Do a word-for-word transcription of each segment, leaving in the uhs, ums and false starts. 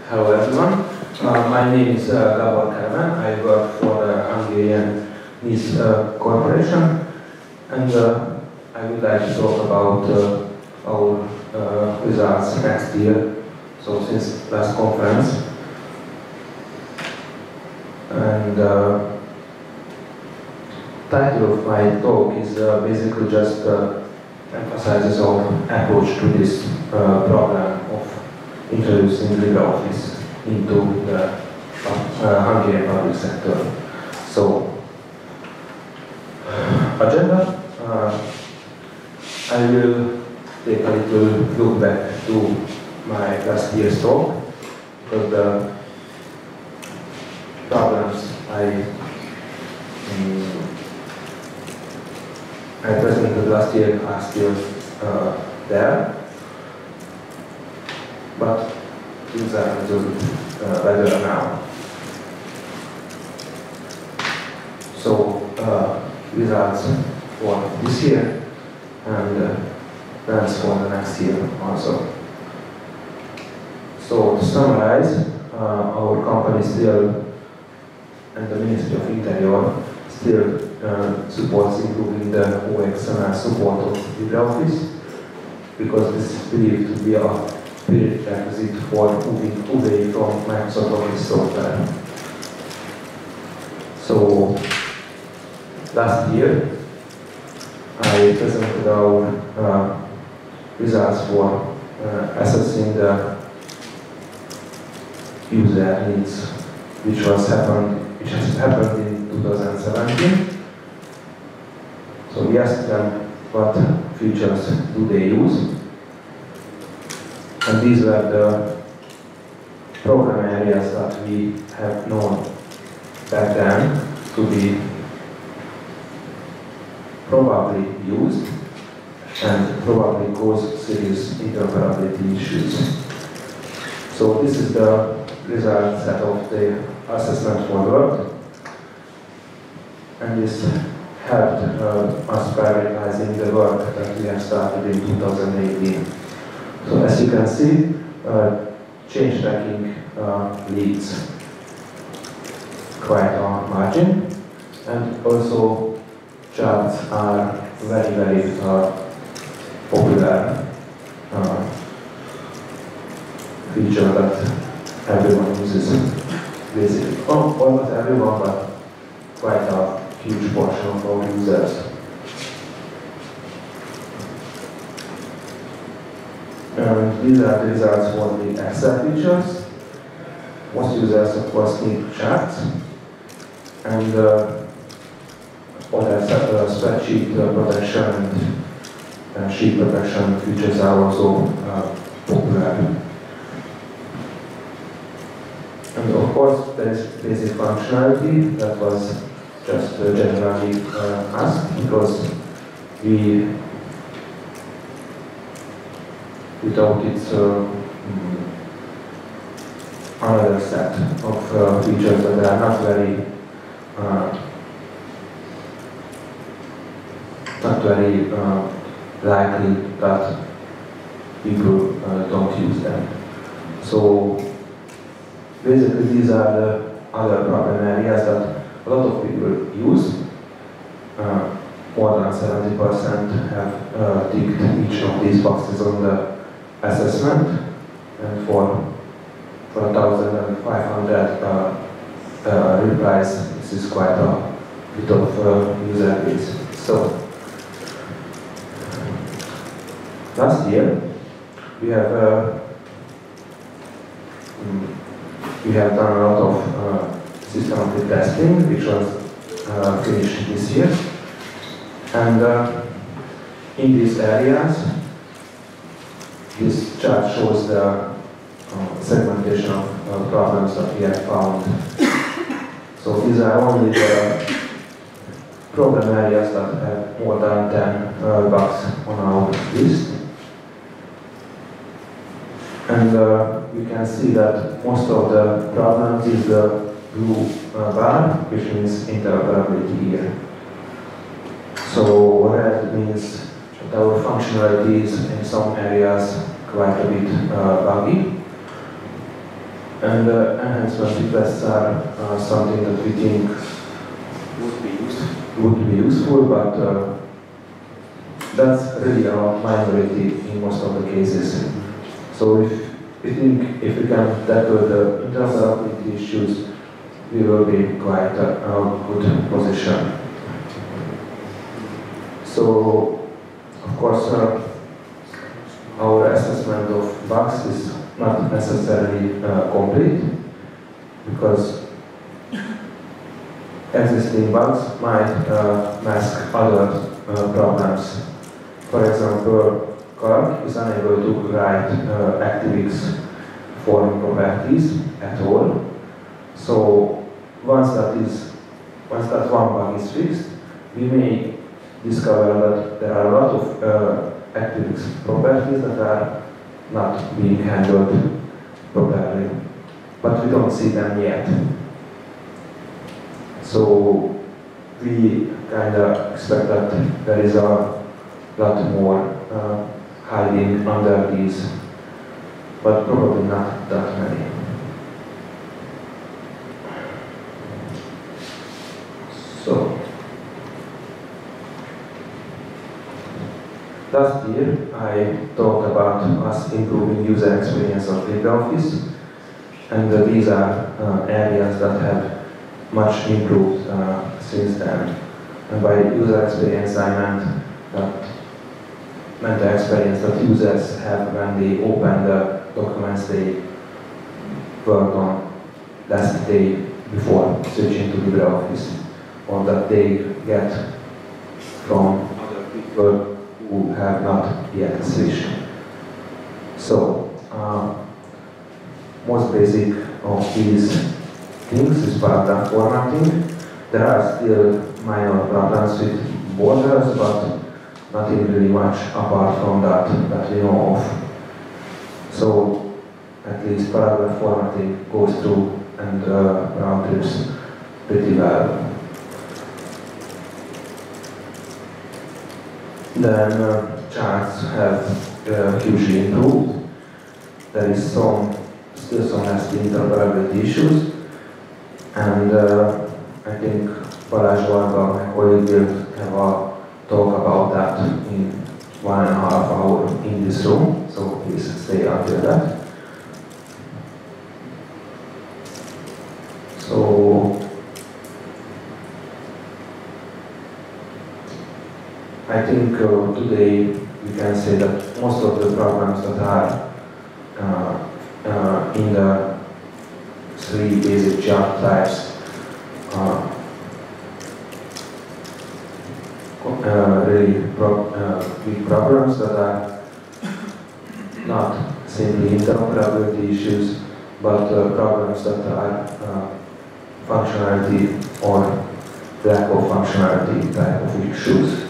Hello everyone. Uh, my name is uh, Gábor Kelemen. I work for the Hungarian Nice uh, Corporation, and uh, I would like to talk about uh, our uh, results next year, so since last conference. And uh, title of my talk is uh, basically just uh, emphasizes our approach to this uh, problem of introducing LibreOffice into the uh, Hungarian public sector. So, agenda. Uh, I will take a little look back to my last year's talk, because the problems I um, I presented last year are still uh, there, but things are a little bit uh, better now. So, uh, results for this year and uh, plans for the next year also. So, to summarize, uh, our company still and the Ministry of Interior still uh, supports improving the O X M L support of LibreOffice, because this is believed to be a prerequisite for moving away from Microsoft Office software. So, last year I presented our uh, results for uh, assessing the user needs, which was happened, which has happened in two thousand seventeen. So we asked them what features do they use, and these were the problem areas that we have known back then to be probably used and probably cause serious interoperability issues. So this is the result set of the assessment for work, and this helped uh, us prioritizing the work that we have started in two thousand eighteen. So as you can see, uh, change tracking uh, leads quite a margin, and also charts are very, very uh, popular uh, feature that everyone uses. Basically, oh, well, not everyone, but quite a huge portion of our users. And these are the results for the Excel features. Most users, of course, need charts, and uh, other uh, spreadsheet uh, protection and uh, sheet protection features are also uh, popular. And of course, there is basic functionality that was just uh, generally uh, asked, because we, without it, uh, mm, another set of uh, features that are not very, uh, not very uh, likely that people uh, don't use them. So, basically, these are the other problem areas that a lot of people use. Uh, more than seventy percent have uh, ticked each of these boxes on the assessment, and for, for one thousand five hundred uh, uh, replies, this is quite a bit of uh, user base. So, last year, we have uh, mm, we have done a lot of uh, systematic testing, which was uh, finished this year. And uh, in these areas, this chart shows the uh, segmentation of uh, problems that we have found. So these are only the problem areas that have more than ten uh, bugs on our list. And uh, you can see that most of the problems is the blue uh, bar, which means interoperability here. So red means that our functionality is in some areas quite a bit uh, buggy. And uh, enhancement requests are uh, something that we think would be, use would be useful, but uh, that's really a minority in most of the cases. So if we think if we can tackle the interoperability issues, we will be quite a, a good position. So, of course, uh, our assessment of bugs is not necessarily uh, complete, because existing bugs might uh, mask other uh, problems. For example, Calc is unable to write uh, ActiveX form properties at all. So once that is, once that one bug is fixed, we may discover that there are a lot of uh, ActiveX properties that are not being handled properly, but we don't see them yet. So we kind of expect that there is a lot more uh, hiding under these, but probably not that many. So, last year I talked about us improving user experience of LibreOffice, and uh, these are uh, areas that have much improved uh, since then. And by user experience I meant that meant the experience that users have when they open the documents they worked on last day before switching to LibreOffice, or that they get from other people who have not yet switched. So, uh, most basic of these things is paragraph formatting. There are still minor problems with borders, but nothing really much apart from that that we know of. So, at least paragraph formatting goes through and uh, round trips pretty well. Then uh, charts have uh, hugely improved. There is some, still some nasty interoperability issues, and uh, I think Balázs Varga, my colleague, will have a talk about that in one and a half hour in this room, so please stay until that. So, I think uh, today we can say that most of the programs that are uh, uh, in the three basic chart types uh, uh, really pro uh, big problems that are not simply interoperability issues, but uh, problems that are uh, functionality or lack of functionality type of issues.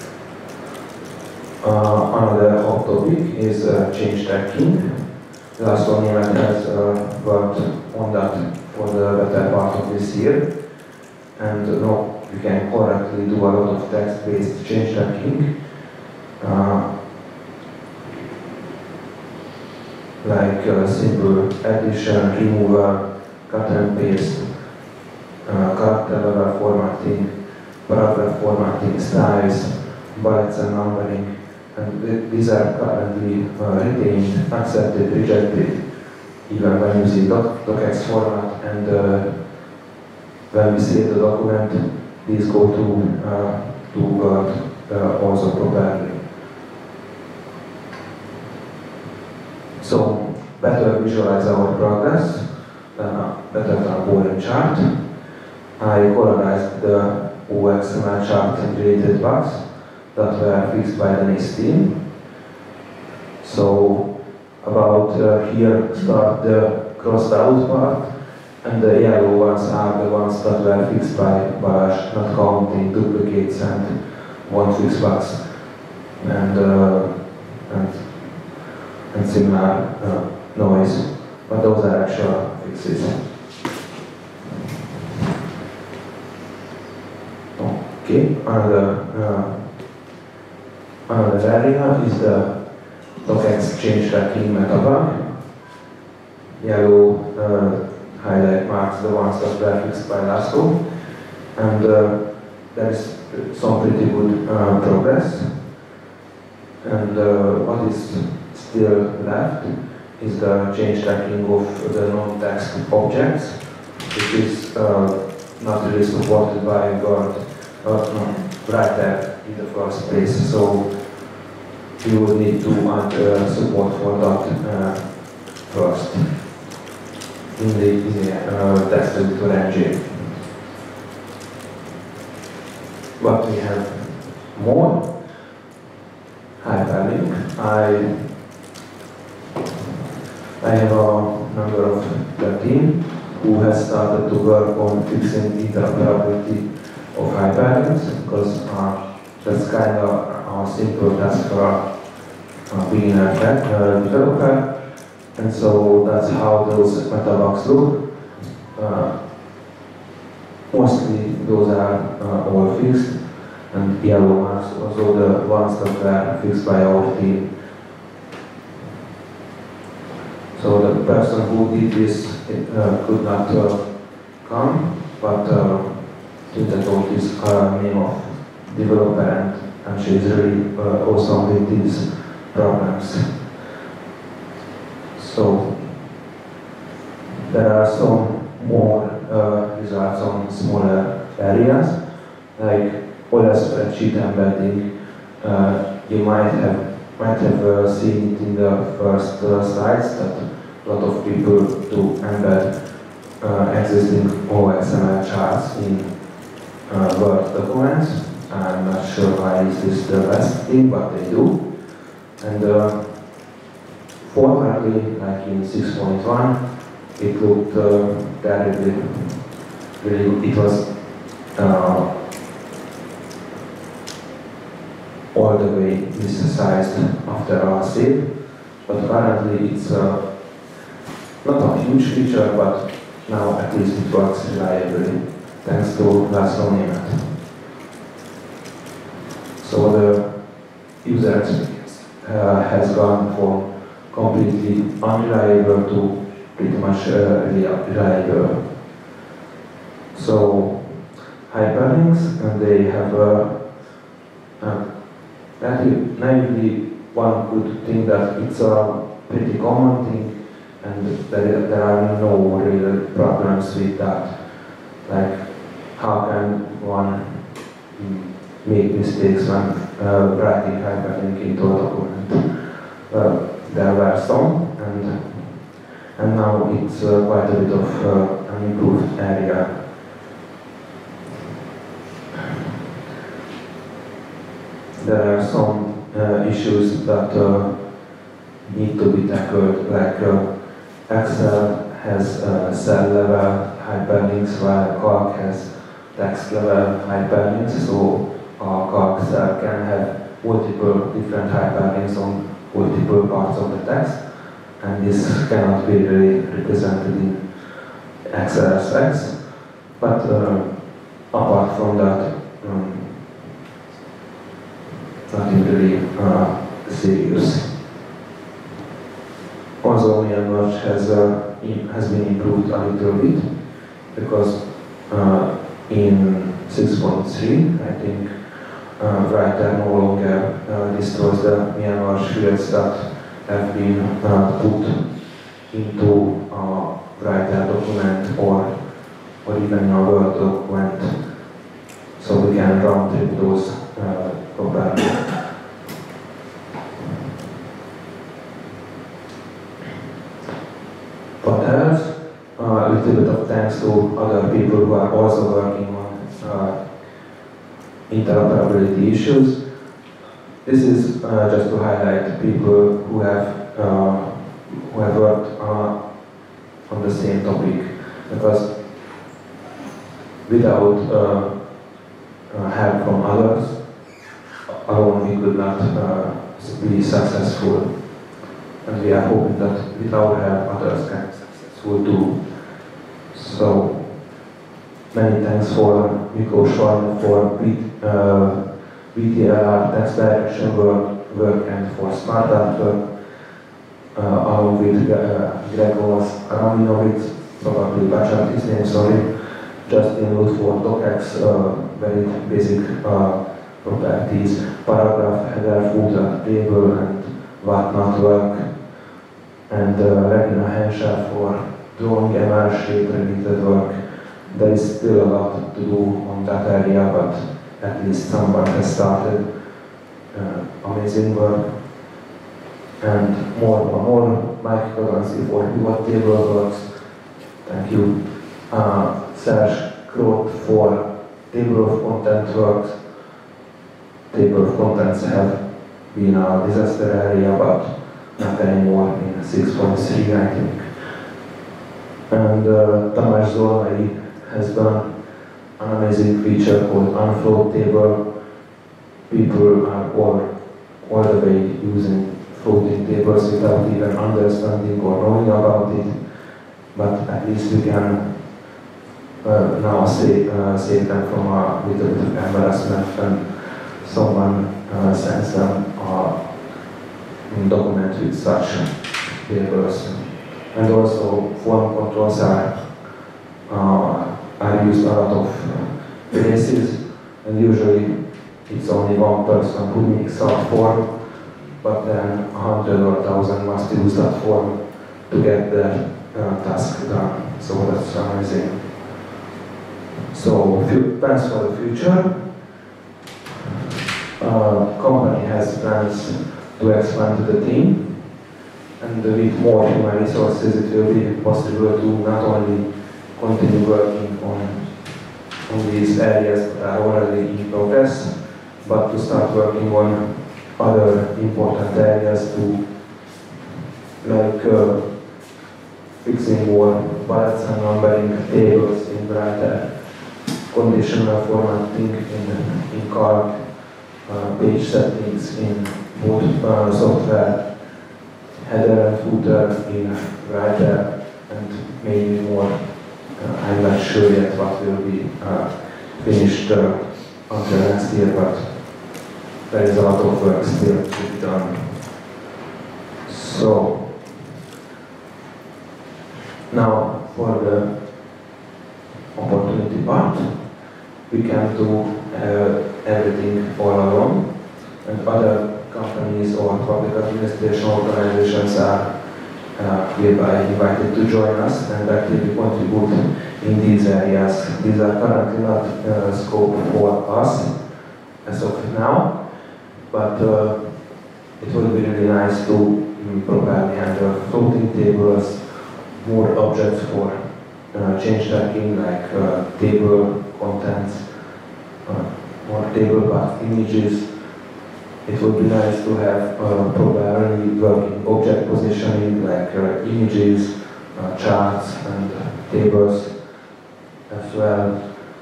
Uh, another hot topic is uh, change tracking. Last one year has uh, worked on that for the better part of this year, and uh, now you can correctly do a lot of text-based change tracking, uh, like uh, simple addition, removal, cut and paste, uh, character level formatting, paragraph formatting, styles, bullets and numbering. And th these are currently uh, retained, accepted, rejected, even when you see doc docx format, and uh, when we save the document, these go to, uh, to Word uh, also properly. So, better visualize our progress, uh, better than a boring chart. I colorized the O X M L chart and related bugs that were fixed by the NIST team. So about uh, here start the crossed out part, and the yellow ones are the ones that were fixed by Balázs, not counting duplicates and one fixed bugs and, uh, and, and similar uh, noise, but those are actual fixes. Okay, another uh, Another area is the docx change tracking meta bug. yellow uh, highlight marks the ones that were fixed by Laszlo. And uh, there is some pretty good uh, progress. And uh, what is still left is the change tracking of the non-text objects, which is uh, not really supported by Word uh, no, writer in the first place. So you would need to add uh, support for that uh, first in the, in the uh, text editor engine. But we have more hyperlink. I I have a number of thirteen who has started to work on fixing interoperability of hyperlinks, because uh, that's kind of a simple task for a, a beginner uh, developer. And so that's how those metabugs look. Uh, mostly those are uh, all fixed, and yellow marks also the ones that were fixed by our team. So the person who did this uh, could not uh, come, but uh, Twitter told his uh, name of developer, and, and she is really uh, awesome with these programs. So there are some more uh, results on smaller areas, like Ola spreadsheet embedding. Uh, you might have might have uh, seen it in the first uh, slides that a lot of people do embed uh, existing O X M L charts in uh, Word documents. I'm not sure why is this the best thing, but they do. And uh, fortunately, like in six point one, it looked uh, terribly, really, it was uh, all the way missized after our save, but apparently it's uh, not a huge feature, but now at least it works reliably, thanks to Laszlo Németh. So the user experience uh, has gone from completely unreliable to pretty much uh, reliable. So hyperlinks, and they have a uh, naively, one could think that it's a pretty common thing, and there, there are no real problems with that. Like, how can one make mistakes when uh, writing hyperlink into a document? Uh, there were some, and, and now it's uh, quite a bit of uh, an improved area. There are some uh, issues that uh, need to be tackled, like uh, Excel has uh, cell level hyperlinks, while Calc has text level hyperlinks, so a Calc cell can have multiple different hyperlinks on multiple parts of the text, and this cannot be really represented in X L S X. But uh, apart from that, um, nothing really uh, serious. Also, Myanmar has uh, has been improved a little bit, because uh, in six point three, I think, uh, writer no longer uh, destroys the Myanmar shields that have been uh, put into a writer document or or even a Word document, so we can round trip those uh, properly. What else? Uh, a little bit of thanks to other people who are also working on uh, interoperability issues. This is uh, just to highlight people who have uh, who have worked uh, on the same topic, because without uh, uh, help from others, alone we could not uh, be successful. And we are hoping that with our help, others can be successful too. So, many thanks for Mikko Schorn for uh, V T L R text direction work, work and for smart art work, uh, along Rabinovit, uh, Gregos Rabinovit, probably butchered his name, sorry, just include for docx, uh, very basic uh, properties, paragraph, header, footer, table, and whatnot work, and uh, Regina Henshaw for drawing M R shape related work. There is still a lot to do on that area, but at least someone has started uh, amazing work. And more and more microcurrency for pivot table works. Thank you. Uh, Serge Crote for table of content works. Table of contents have been a disaster area, but not anymore in six point three, I think. And uh, Tamás Zolnai has done an amazing feature called unfloat table. People are all, all the way using floating tables without even understanding or knowing about it, but at least we can uh, now save, uh, save them from a little bit of embarrassment when someone uh, sends them a document with such tables. And also form controls are, uh, are used a lot of places, and usually it's only one person who makes a form, but then a hundred or a thousand must use that form to get their uh, task done. So that's amazing. So, few plans for the future. Uh, company has plans to expand the team, and with more human resources it will be possible to not only continue working on, on these areas that are already in progress, but to start working on other important areas too, like uh, fixing more bullets and numbering tables in writer, conditional formatting in, in calc, uh, page settings in both uh, software, header and footer in writer, and maybe more. Uh, I'm not sure yet what will be uh, finished uh, until next year, but there is a lot of work still to be done. So, now for the opportunity part, we can do uh, everything all alone, and other companies or public administration organizations are uh, hereby invited to join us and actively contribute in these areas. These are currently not uh, scope for us as of now, but uh, it would be really nice to um, probably handle floating tables, more objects for uh, change tracking, like uh, table contents, uh, more table path images. It would be nice to have uh, probably working object positioning, like uh, images, uh, charts, and uh, tables as well.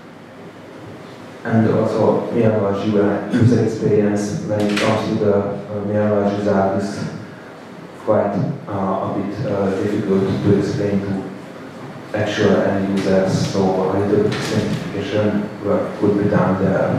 And also, Mérnövegy user experience when it comes to the uh, Mérnövegy result is quite uh, a bit uh, difficult to explain to actual end users, so a little bit of simplification work could be done there.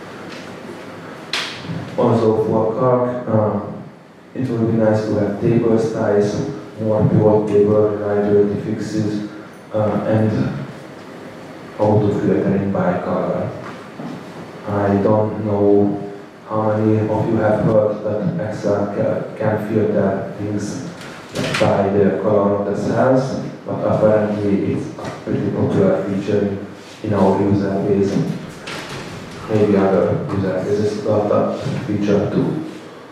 Also for calc, uh, it would be nice to have table styles, more pivot table, reliability fixes, uh, and auto filtering by color. I don't know how many of you have heard that Excel ca can filter things by the color of the cells, but apparently it's a pretty popular feature in our user base. Maybe other user bases got that feature too.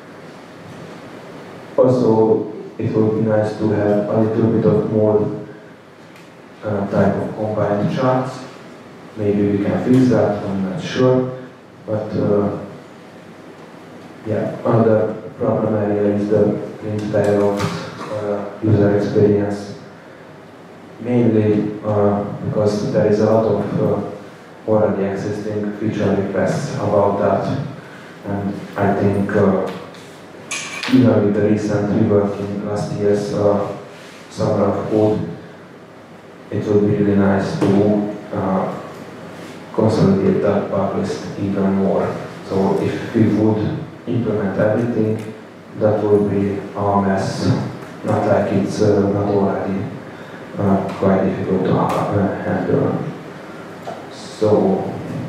Also, it would be nice to have a little bit of more uh, type of combined charts. Maybe we can fix that, I'm not sure. But uh, yeah, another problem area is the print dialogues, uh, user experience. Mainly uh, because there is a lot of uh, already existing feature requests about that, and I think uh, even with the recent rework in last year's uh, summer of code, it would be really nice to uh, consolidate that bug list even more. So if we would implement everything, that would be a mess. not like it's uh, not already uh, quite difficult to uh, handle. So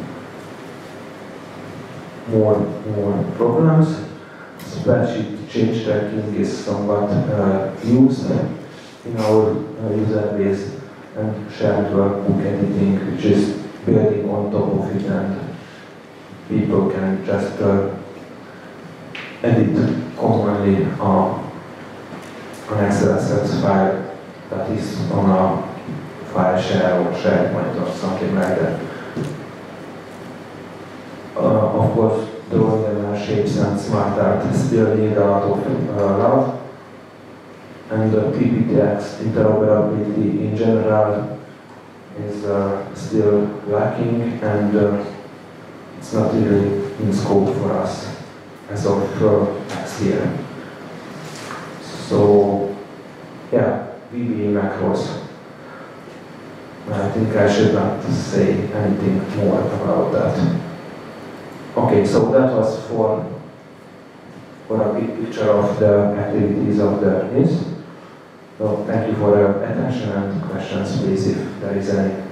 more more problems. Spreadsheet change tracking is somewhat uh, used in our uh, user base, and shared workbook editing, which is building on top of it, and people can just uh, edit commonly uh, an Excel file that is on a file share or SharePoint or something like that. Uh, of course, drawing and shapes and smart art still need a lot of uh, love, and the P P T X interoperability in general is uh, still lacking, and uh, it's not really in scope for us as of uh, next year. So, yeah, V B A macros. I think I should not say anything more about that. Okay, so that was for, for a big picture of the activities of the N I S. So thank you for your attention, and questions please if there is any.